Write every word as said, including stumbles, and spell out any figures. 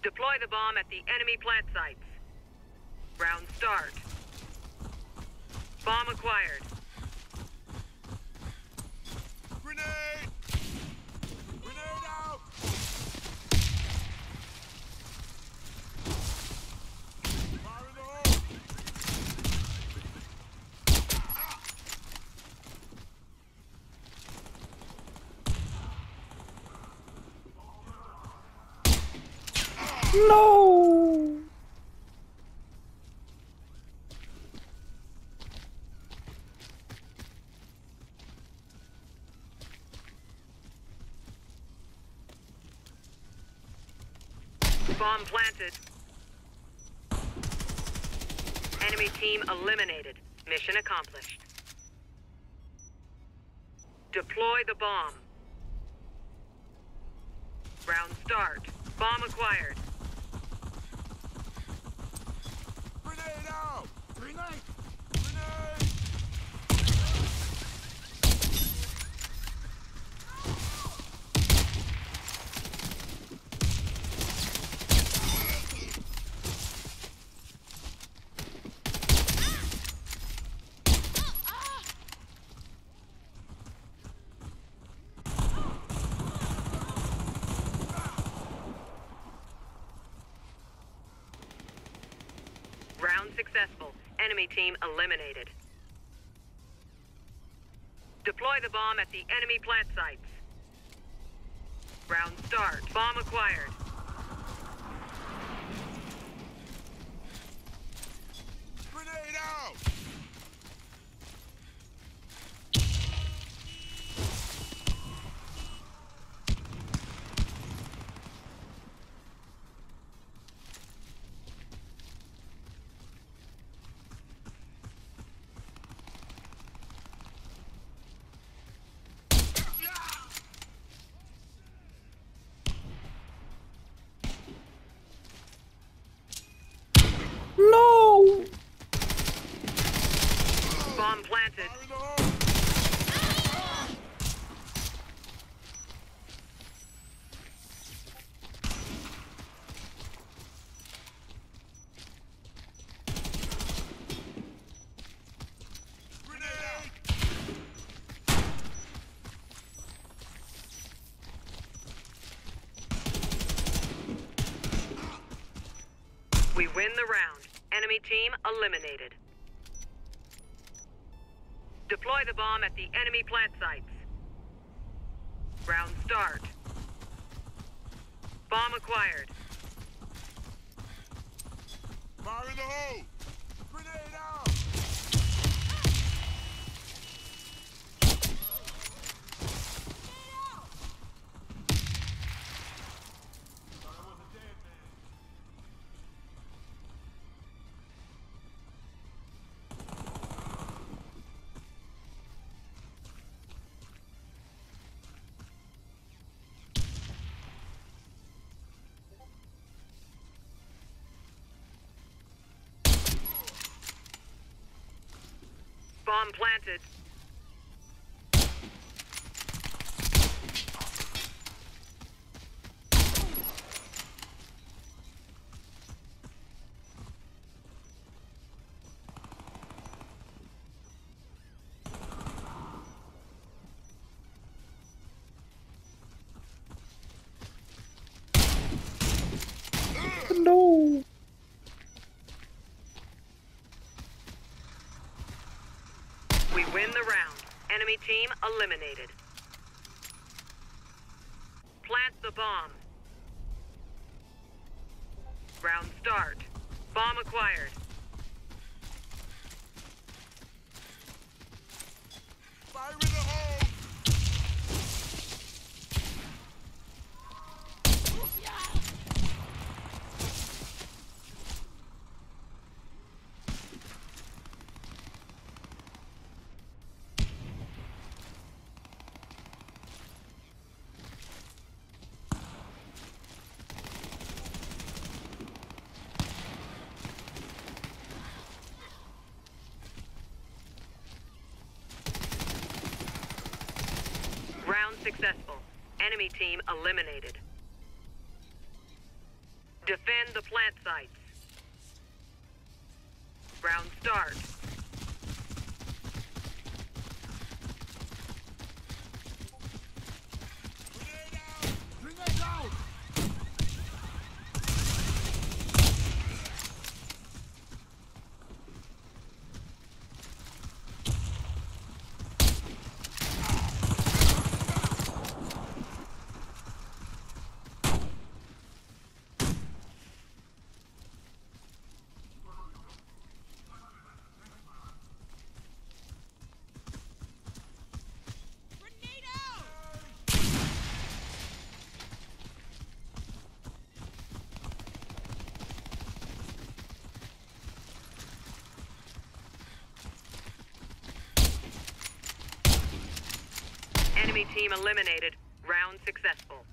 Deploy the bomb at the enemy plant sites. Round start. Bomb acquired. Grenade! Grenade out! Fire in the hole! No! Bomb planted. Enemy team eliminated. Mission accomplished. Deploy the bomb. Round start. Bomb acquired. Grenade out! Grenade! Grenade! Round successful. Enemy team eliminated. Deploy the bomb at the enemy plant sites. Round start. Bomb acquired. Grenade out! No! Bomb planted. Fire in the hole! Grenade! We win the round. Enemy team eliminated. Deploy the bomb at the enemy plant sites. Round start. Bomb acquired. Fire in the hole! Grenade out! Bomb planted. No! We win the round. Enemy team eliminated. Plant the bomb. Round start. Bomb acquired. Fire in the hole! Round successful. Enemy team eliminated. Defend the plant sites. Round start. Grenade out! Grenade out! Enemy team eliminated. Round successful.